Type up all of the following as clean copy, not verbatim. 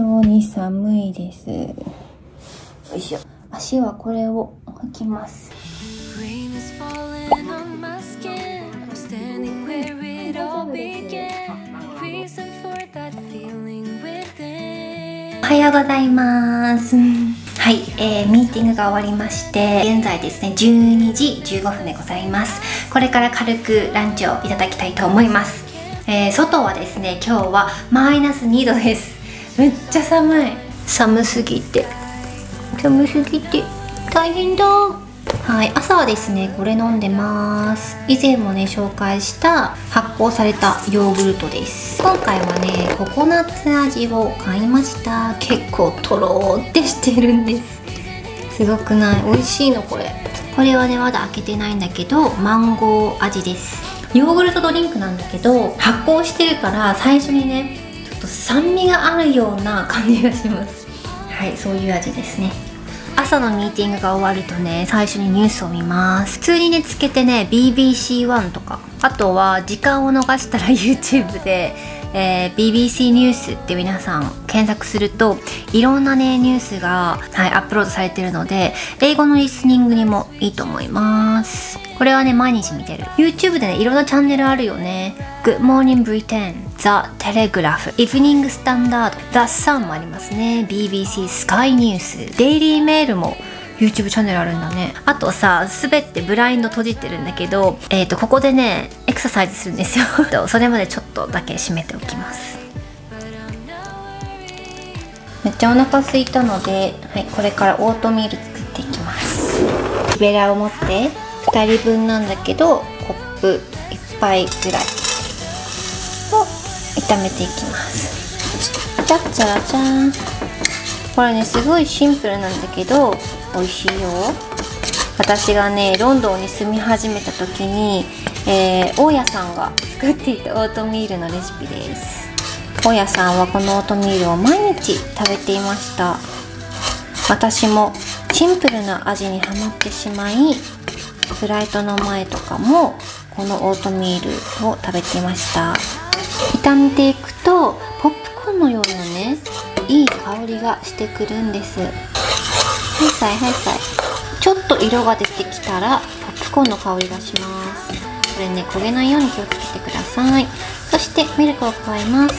本当に寒いです。よいしょ。足はこれを履きます。おはようございます。はい、ミーティングが終わりまして、現在ですね、12時15分でございます。これから軽くランチをいただきたいと思います。外はですね、今日はマイナス2度です。めっちゃ寒い。寒すぎて大変だ。はい、朝はですね、これ飲んでます。以前もね、紹介した発酵されたヨーグルトです。今回はね、ココナッツ味を買いました。結構とろーってしてるんです。すごくない？美味しいのこれ。これはね、まだ開けてないんだけど、マンゴー味です。ヨーグルトドリンクなんだけど、発酵してるから最初にね、ちょっと酸味があるような感じがします。はい、そういう味ですね。朝のミーティングが終わるとね、最初にニュースを見ます。普通にね、つけてね、BBC1 とか、あとは時間を逃したら YouTube で、BBC ニュースって皆さん検索すると、いろんなね、ニュースが、はい、アップロードされてるので、英語のリスニングにもいいと思います。これはね、毎日見てる。YouTube でね、いろんなチャンネルあるよね。Good Morning Britain、The Telegraph、Evening Standard、The Sun もありますね。BBC Sky News、デイリーメールも YouTube チャンネルあるんだね。あとさ、すべてブラインド閉じてるんだけど、ここでね、エクササイズするんですよ。それまでちょっとだけ閉めておきます。めっちゃお腹空いたので、はい、これからオートミール作っていきます。木べらを持って2人分なんだけど、コップ1杯ぐらいを炒めていきます。じゃっじゃらじゃーん。これね、すごいシンプルなんだけど美味しいよ。私がね、ロンドンに住み始めた時に、大家さんが作っていたオートミールのレシピです。大家さんはこのオートミールを毎日食べていました。私もシンプルな味にはまってしまい、フライトの前とかもこのオートミールを食べていました。炒めていくとポップコーンのようなね、いい香りがしてくるんです。はいさいはいさい。ちょっと色が出てきたらポップコーンの香りがします。これね、焦げないように気をつけてください。そしてミルクを加えます。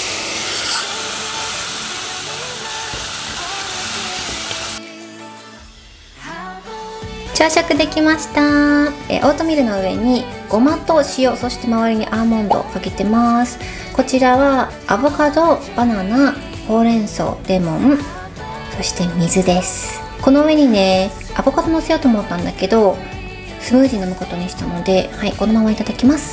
朝食できました。オートミールの上にごまと塩、そして周りにアーモンドをかけてます。こちらはアボカド、バナナ、ほうれん草、レモン、そして水です。この上にね、アボカド乗せようと思ったんだけど、スムージー飲むことにしたので、はい、このままいただきます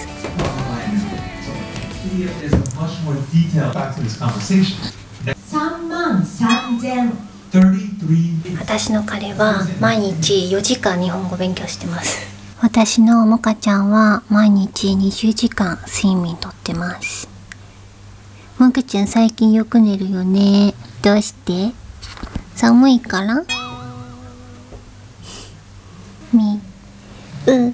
。33,000。私の彼は毎日4時間日本語勉強してます。私のモカちゃんは毎日20時間睡眠とってます。モカちゃん最近よく寝るよね。どうして？寒いから？みうちゃん、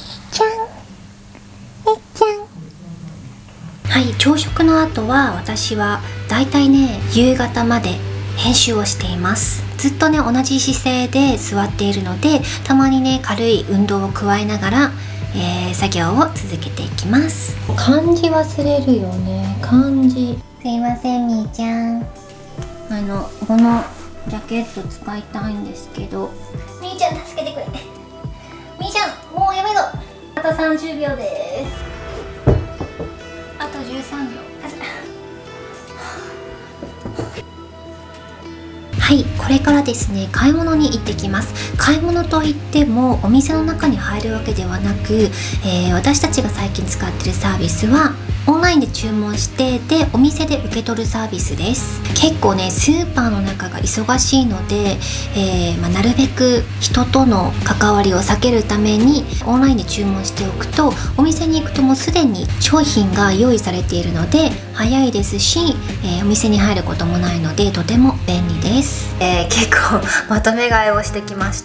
はい、朝食の後は私はだいたいね、夕方まで編集をしています。ずっとね、同じ姿勢で座っているので、たまにね、軽い運動を加えながら、作業を続けていきます。漢字忘れるよね。漢字。すいません、みーちゃん。このジャケット使いたいんですけど、みーちゃん助けてくれ。みーちゃん、もうやめろ。あと30秒です。あと13秒。はい、これからですね、買い物に行ってきます。買い物といってもお店の中に入るわけではなく、私たちが最近使ってるサービスはオンラインで注文してでお店で受け取るサービスです。結構ね、スーパーの中が忙しいので、なるべく人との関わりを避けるためにオンラインで注文しておくと、お店に行くともうすでに商品が用意されているので早いですし、お店に入ることもないのでとても便利です。結構まとめ買いをしてきました。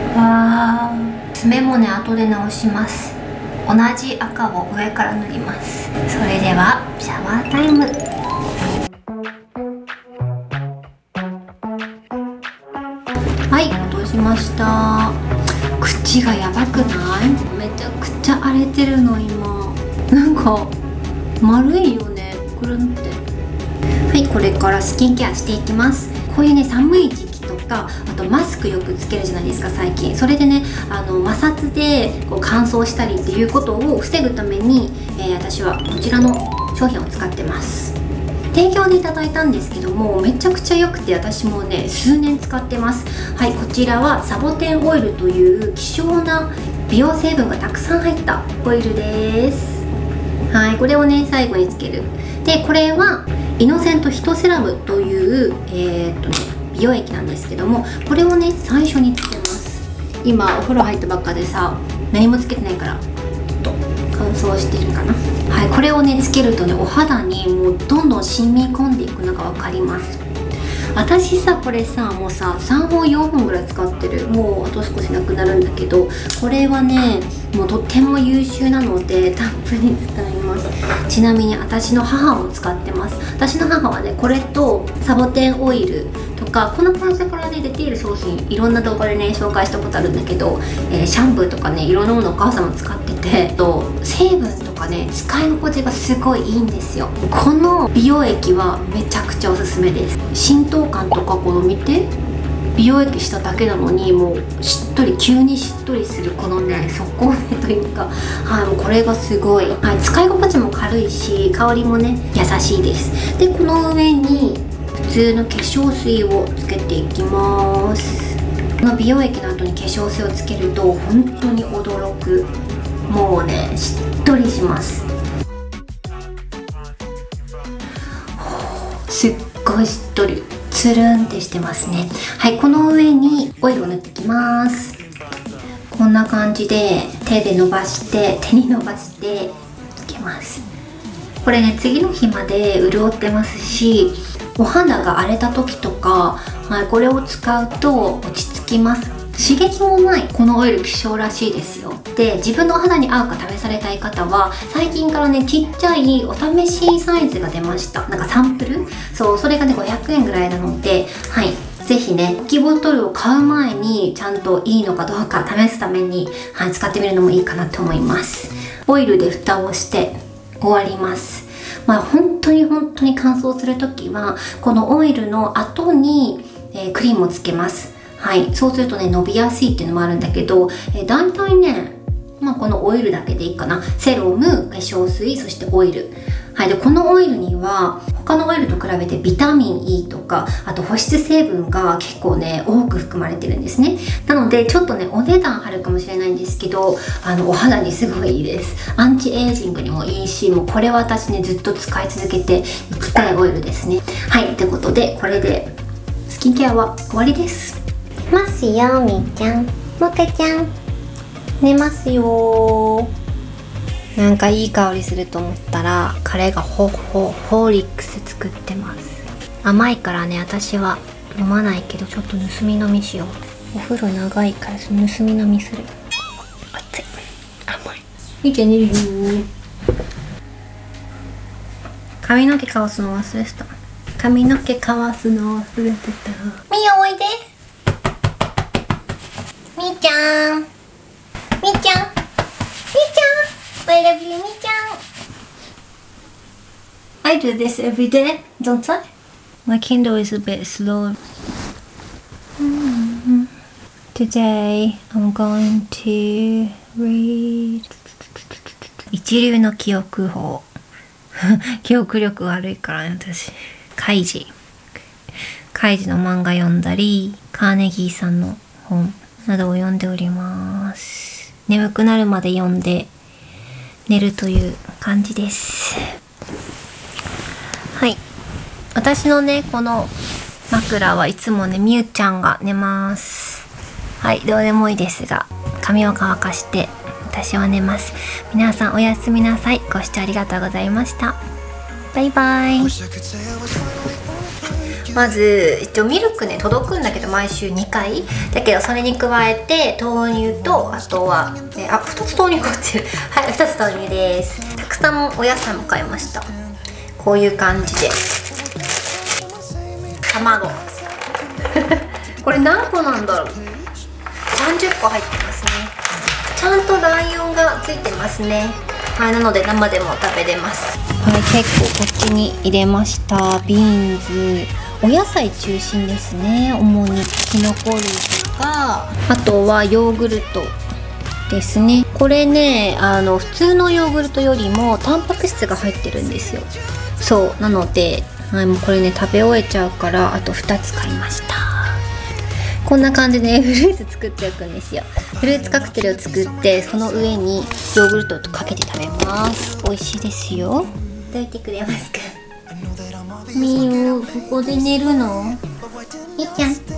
爪もね、後で直します。同じ赤を上から塗ります。それではシャワータイム。 はい、落としました。口がやばくない？めちゃくちゃ荒れてるの今。なんか丸いよね、くるんって。はい、これからスキンケアしていきます。こういうね、寒い時期とか、あとマスクよくつけるじゃないですか最近。それでね、摩擦でこう乾燥したりっていうことを防ぐために、私はこちらの商品を使ってます。提供でいただいたんですけども、めちゃくちゃ良くて、私もね数年使ってます。はい、こちらはサボテンオイルという希少な美容成分がたくさん入ったオイルです。はい、これをね最後につける。でこれはイノセントヒトセラムという美容液なんですけども、これをね最初につけます。今お風呂入ったばっかでさ、何もつけてないからちょっと乾燥してるかな。はい、これをねつけるとね、お肌にもうどんどん染み込んでいくのが分かります。私さ、これさもうさ3本4本ぐらい使ってる。もうあと少しなくなるんだけど、これはねもうとっても優秀なのでたっぷり使います。ちなみに私の母も使ってます。私の母はねこれとサボテンオイルとか、この会社からね出ている商品いろんな動画でね紹介したことあるんだけど、シャンプーとかねいろんなものお母さんも使ってて、成分とかね使い心地がすごいいいんですよ。この美容液はめちゃくちゃおすすめです。浸透感とか、この見て、美容液しただけなのにもうしっとり、急にしっとりするこのね速効性というか、はい、もうこれがすごい、はい、使い心地も軽いし香りもね優しいです。でこの上に普通の化粧水をつけていきます。この美容液の後に化粧水をつけると本当に驚く。もうねしっとりします。すっごいしっとり、つるんってしてますね。はい、この上にオイルを塗っていきます。こんな感じで手に伸ばしてつけます。これね次の日まで潤ってますし、お肌が荒れた時とか、はい、これを使うと落ち着きます。刺激もない。このオイル希少らしいですよ。で自分のお肌に合うか試されたい方は、最近からねちっちゃいお試しサイズが出ました。なんかサンプル、そう、それがね500円ぐらいなので、はい、ぜひねペットボトルを買う前にちゃんといいのかどうか試すために、はい、使ってみるのもいいかなと思います。オイルで蓋をして終わります。まあ本当に乾燥する時はこのオイルの後に、クリームをつけます。はい、そうするとね伸びやすいっていうのもあるんだけど、だいたいね、まあ、このオイルだけでいいかな。セロム、化粧水、そしてオイル。はい、でこのオイルには他のオイルと比べてビタミン E とか、あと保湿成分が結構ね多く含まれてるんですね。なのでちょっとねお値段張るかもしれないんですけど、お肌にすごいいいです。アンチエイジングにもいいし、もうこれは私ねずっと使い続けていきたいオイルですね。はい、ということでこれでスキンケアは終わりです。ますよ、みーちゃん、もかちゃん寝ますよ。なんかいい香りすると思ったら、彼がホーリックス作ってます。甘いからね私は飲まないけど、ちょっと盗み飲みしよう。お風呂長いから盗み飲みする。熱い、甘い。みーちゃん寝るよ。髪の毛かわすの忘れてた。髪の毛かわすの忘れてた。みーおいで。みーちゃん、みーちゃん、みーちゃん、I love you, みーちゃん。I do this every day, don't I? My Kindle is a bit slow. Today, I'm going to read 一流の記憶法。記憶力悪いからね私。カイジの漫画読んだり、カーネギーさんの本などを読んでおります。眠くなるまで読んで寝るという感じです。はい、私のねこの枕はいつもねみゆちゃんが寝ます。はい、どうでもいいですが髪を乾かして私は寝ます。皆さんおやすみなさい。ご視聴ありがとうございました。バイバイ。まず一応ミルクね届くんだけど、毎週2回だけど、それに加えて豆乳と、あとは、2つ豆乳買ってる。はい、2つ豆乳です。たくさんお野菜も買いました。こういう感じで卵これ何個なんだろう。30個入ってますね。ちゃんとライオンがついてますね。はい、なので生でも食べれます。はい、結構こっちに入れました。ビーンズ、お野菜中心ですね。主にキノコ類とか、あとはヨーグルトですね。これね、普通のヨーグルトよりもタンパク質が入ってるんですよ。そうなので、はい、もうこれね食べ終えちゃうから、あと2つ買いました。こんな感じでフルーツ作っておくんですよ。フルーツカクテルを作って、その上にヨーグルトをかけて食べます。美味しいですよ。どいてくれますか。みゆ、ここで寝るの？みーちゃん。